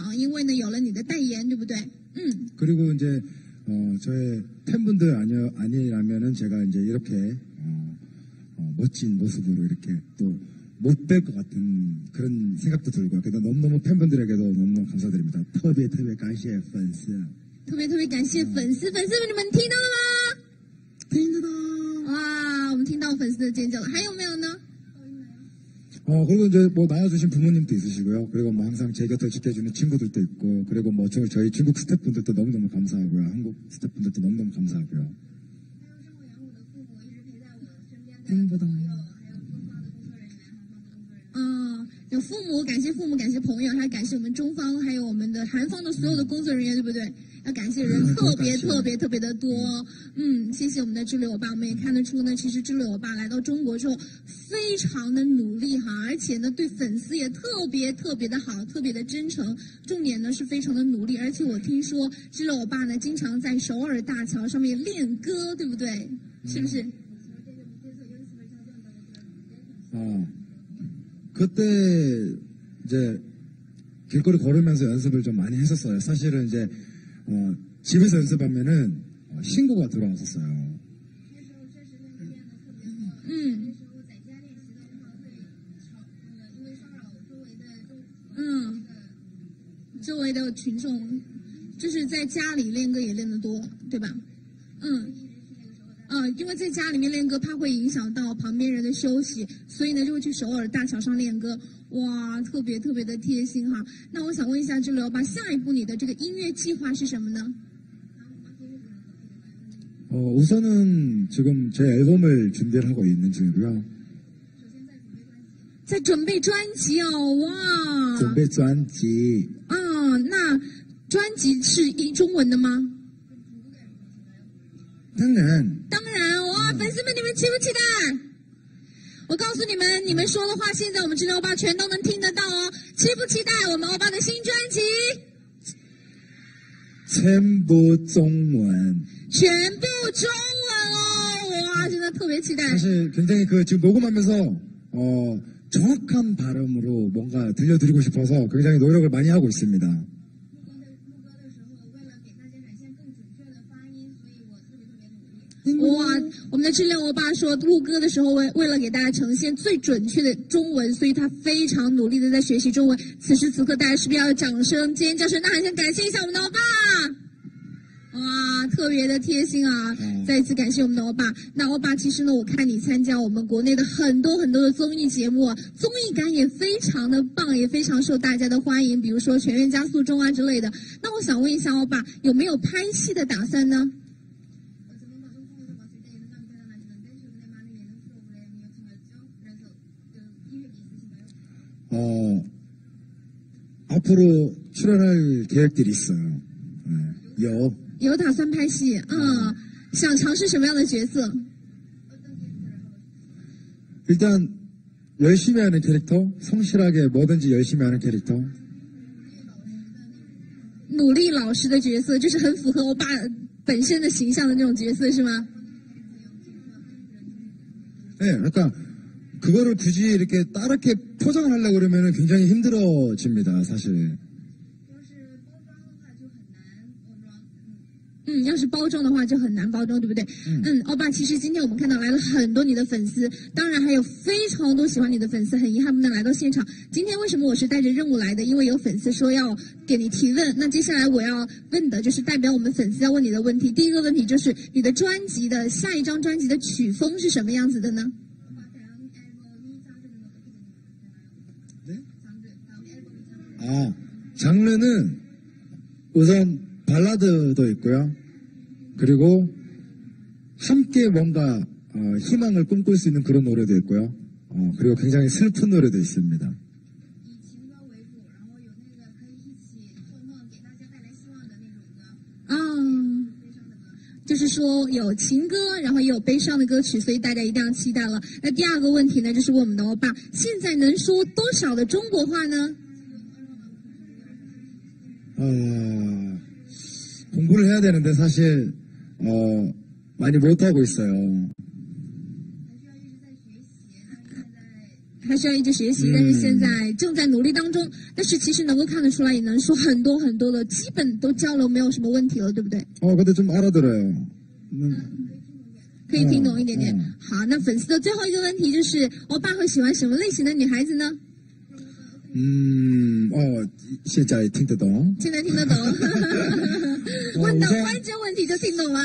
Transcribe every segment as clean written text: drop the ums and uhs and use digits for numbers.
啊，因为呢有了你的代言，对不对？ 그리고 이제 저의 팬분들 아니라면은 제가 이제 이렇게 멋진 모습으로 이렇게 또 못 뵐 것 같은 그런 생각도 들고요. 그래서 너무너무 팬분들에게도 너무너무 감사드립니다. 特别感谢粉丝， 特别感谢粉丝，粉丝们你们听到了吗？ 听得到。 哇，我们听到粉丝的尖叫了，还有没有呢？ 그리고 이제 뭐 나와주신 부모님도 있으시고요. 그리고 뭐 항상 제 곁을 지켜주는 친구들도 있고, 그리고 뭐 저희 중국 스태프분들도 너무너무 감사하고요. 한국 스태프분들도 너무너무 감사하고요. 听不到。 有父母，感谢父母，感谢朋友，还感谢我们中方，还有我们的韩方的所有的工作人员，对不对？要感谢人特别的多。谢谢我们的智磊欧巴，我们也看得出呢，其实智磊欧巴来到中国之后，非常的努力哈，而且呢对粉丝也特别的好，特别的真诚。重点呢是非常的努力，而且我听说智磊欧巴呢经常在首尔大桥上面练歌，对不对？是不是？ 그때 이제 길거리 걸으면서 연습을 좀 많이 했었어요. 사실은 이제 집에서 연습하면은 신고가 들어왔었어요. 周围的群众就是在家里练歌也练得多，对吧？因为在家里面练歌，怕会影响到旁边人的休息，所以呢就会去首尔大桥上练歌。哇，特别的贴心哈。那我想问一下智磊欧巴，下一步你的这个音乐计划是什么呢？ 우선은 지금 제 앨범을 준비를 하고 있는 중이고요. 在准备专辑哦，哇！ 准备专辑。 那专辑是中文的吗？ 当然哇！粉丝们，你们期不期待？我告诉你们，你们说的话，现在我们智磊欧巴全都能听得到哦。期不期待我们欧巴的新专辑？ 全部中文。 全部中文哦！哇，真的特别期待。 사실 굉장히 지금 녹음하면서 정확한 발음으로 뭔가 들려드리고 싶어서 굉장히 노력을 많이 하고 있습니다. 哇，我们的智磊欧巴说，录歌的时候为了给大家呈现最准确的中文，所以他非常努力的在学习中文。此时此刻，大家是不是要有掌声、尖叫声？那还想感谢一下我们的欧巴。 哇，特别的贴心啊！再一次感谢我们的欧巴。那欧巴，其实呢，我看你参加我们国内的很多的综艺节目，综艺感也非常的棒，也非常受大家的欢迎。比如说《全员加速中》啊之类的。那我想问一下欧巴，有没有拍戏的打算呢？ 앞으로 출연할 계획들이 있어요. 네, 有打算拍戏，想尝试什么样的角色？ 일단 열심히 하는 캐릭터, 성실하게 뭐든지 열심히 하는 캐릭터. 努力老实的角色，就是很符合欧巴本身的形象的那种角色，是吗？ 네, 그러니까 그거를 굳이 이렇게 따르게 포장을 하려고 그러면 굉장히 힘들어집니다, 사실. 要是包装的话就很难包装，对不对？欧巴，其实今天我们看到来了很多你的粉丝，当然还有非常多喜欢你的粉丝，很遗憾不能来到现场。今天为什么我是带着任务来的？因为有粉丝说要给你提问。那接下来我要问的就是代表我们粉丝要问你的问题。第一个问题就是你的专辑的下一张专辑的曲风是什么样子的呢？ 장르는 우선 발라드도 있고요. 그리고 함께 뭔가 희망을 꿈꿀 수 있는 그런 노래도 있고요. 그리고 굉장히 슬픈 노래도 있습니다. 就是说有情歌，然后也有悲伤的歌曲，所以大家一定要期待了。那第二个问题呢，就是问我们的欧巴，现在能说多少的中国话呢？ 공부를 해야 되는데 사실 많이 못하고 있어요. 还需要一直学习，但是现在正在努力当中。但是其实能够看得出来，也能说很多很多的，基本都交流没有什么问题了，对不对？ 근데 좀 알아들어요. 可以听懂一点点。好，那粉丝的最后一个问题就是，欧巴会喜欢什么类型的女孩子呢？ 现在听得懂。 现在听得懂。问到关键问题就听懂了。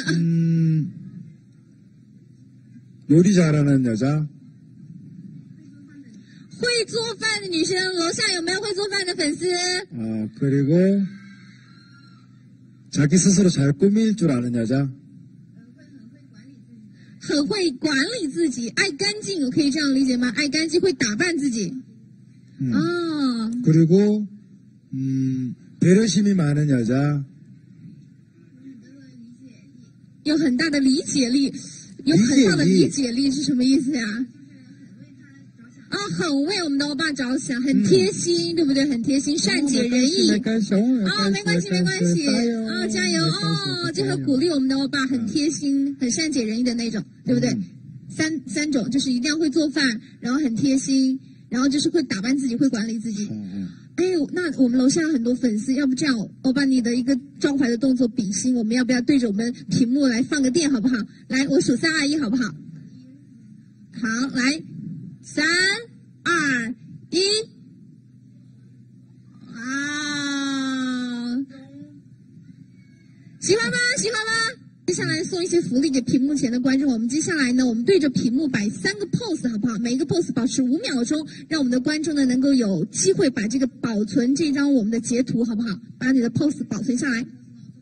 요리 잘하는 여자. 会做饭的女生，楼下有没有会做饭的粉丝？ 그리고 자기 스스로 잘 꾸밀 줄 아는 여자. 很会管理自己，爱干净，可以这样理解吗？爱干净，会打扮自己。 그리고 배려심이 많은 여자. 有很大的理解力，有很大的理解力是什么意思呀？很为我们的欧巴着想，很贴心，对不对？很贴心，善解人意。没关系，没关系。加油就很鼓励我们的欧巴，很贴心，很善解人意的那种，对不对？三种，就是一定要会做饭，然后很贴心，然后就是会打扮自己，会管理自己。那我们楼下有很多粉丝，要不这样，欧巴你的一个招牌的动作比心，我们要不要对着我们屏幕来放个电，好不好？来，我数3、2、1，好不好？好，来，3、2、1，喜欢吗？喜欢吗？接下来送一些福利给屏幕前的观众。我们接下来呢，我们对着屏幕摆3个 pose， 好不好？每一个 pose 保持5秒钟，让我们的观众呢能够有机会把这个保存这张我们的截图，好不好？把你的 pose 保存下来。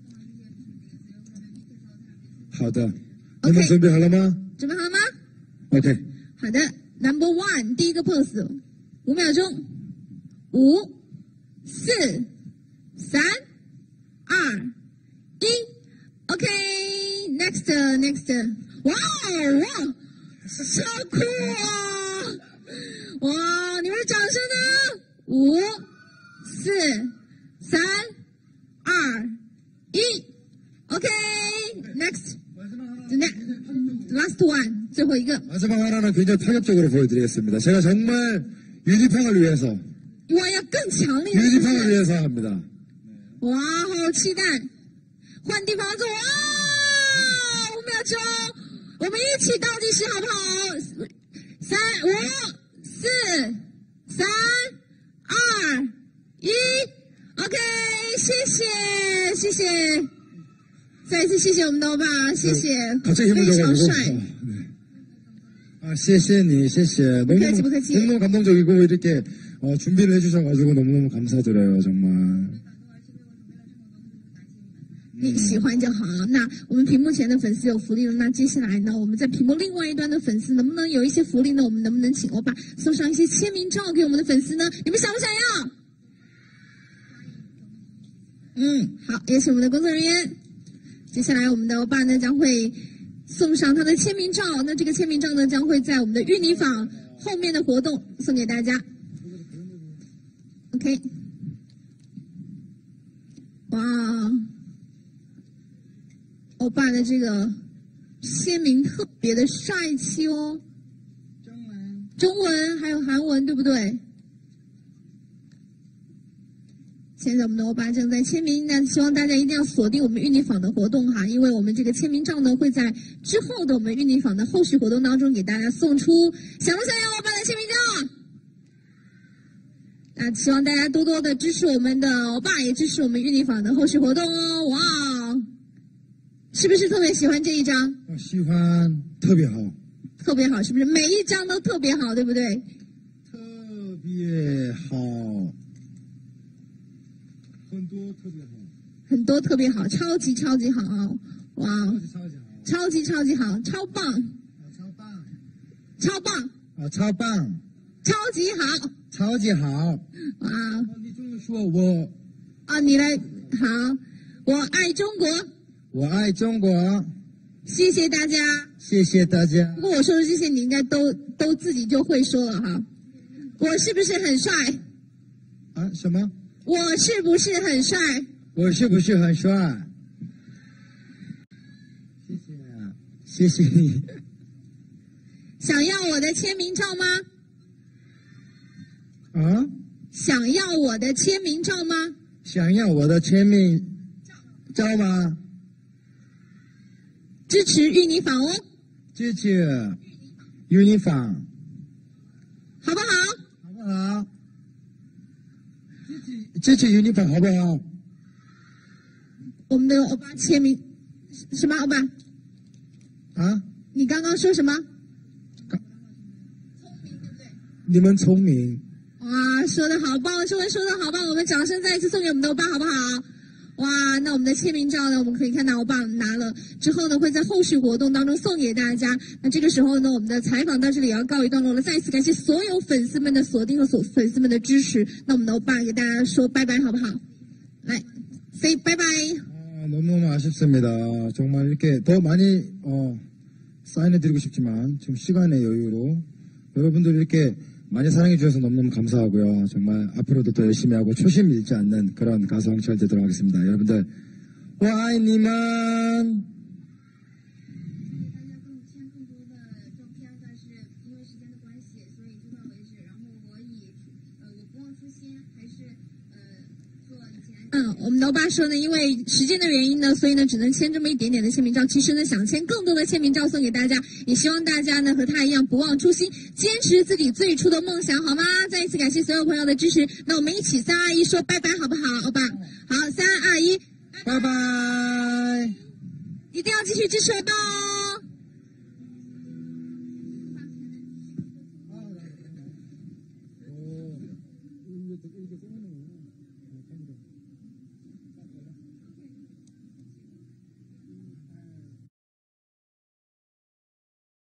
好的，你们准备好了吗？ 准备好了吗 ？OK。 好的 ，Number One， 第一个 pose， 5秒钟，5、4、3、2、1。OK，next，哇，超酷啊！哇，你们的掌声呢？5、4、3、2、1 OK，next，last one， 最后一个。 마지막 하나는 굉장히 파격적으로 보여드리겠습니다. 제가 정말 유니팡을 위해서. 我要更强烈。 유니팡을 위해서 합니다. 哇，好期待！换地方坐，哇！5秒钟，我们一起倒计时好不好？3、5、4、3、2、1 ，OK， 谢谢，再一次谢谢我们的欧巴，谢谢，非常帅。 谢谢你，谢谢。너무 감동적이고 이렇게 준비를 해주셔가지고 너무너무 감사드려요, 정말. 你喜欢就好。那我们屏幕前的粉丝有福利了，那接下来呢，我们在屏幕另外一端的粉丝能不能有一些福利呢？我们能不能请欧巴送上一些签名照给我们的粉丝呢？你们想不想要？好，也请我们的工作人员。接下来我们的欧巴呢将会送上他的签名照，那这个签名照呢将会在我们的芋泥坊后面的活动送给大家。OK， 哇。 欧巴的这个签名特别的帅气哦，中文还有韩文，对不对？现在我们的欧巴正在签名，那希望大家一定要锁定我们芋泥坊的活动哈，因为我们这个签名照呢会在之后的我们芋泥坊的后续活动当中给大家送出。想不想要欧巴的签名照？那希望大家多多的支持我们的欧巴，也支持我们芋泥坊的后续活动哦！哇。 是不是特别喜欢这一张？ 喜欢，特别好， 特别好，是不是？每一张都特别好，对不对？ 特别好，很多特别好， 很多特别好，超级好，哇，超级好，超棒，超棒，超级好，哇！ 你这么说，我你来好，我爱中国。 我爱中国， 谢谢大家， 谢谢大家。 不过我说的这些你应该都自己就会说了哈。我是不是很帅？ 什么？ 我是不是很帅？ 我是不是很帅？谢谢你。 想要我的签名照吗？ 啊？ 想要我的签名照吗？ 想要我的签名照吗？ 支持芋泥坊哦， 支持芋泥坊， 好不好？ 好不好？支持芋泥坊好不好？ 我们的欧巴签名什么？欧巴啊？ 你刚刚说什么？ 你们聪明。 哇，说得好棒，说得好棒，我们掌声再一次送给我们的欧巴，好不好？哇，那我们的签名照呢？我们可以看到欧巴拿了之后呢，会在后续活动当中送给大家。那这个时候呢，我们的采访到这里也要告一段落了。再一次感谢所有粉丝们的锁定和粉丝们的支持。那我们的欧巴给大家说拜拜，好不好？来 ，say 拜拜。 너무너무 아쉽습니다. 정말 이렇게 더 많이 사인해드리고 싶지만 지금 시간의 여유로 여러분들 이렇게 많이 사랑해주셔서 너무너무 감사하고요. 정말 앞으로도 더 열심히 하고 초심 잃지 않는 그런 가수 황철 되도록 하겠습니다. 여러분들 와이니만 我们的欧巴说呢，因为时间的原因呢，所以呢，只能签这么一点点的签名照。其实呢，想签更多的签名照送给大家，也希望大家呢和他一样不忘初心，坚持自己最初的梦想，好吗？再一次感谢所有朋友的支持。那我们一起3、2、1说拜拜，好不好，欧巴？好，3、2、1，拜拜！一定要继续支持欧巴哦。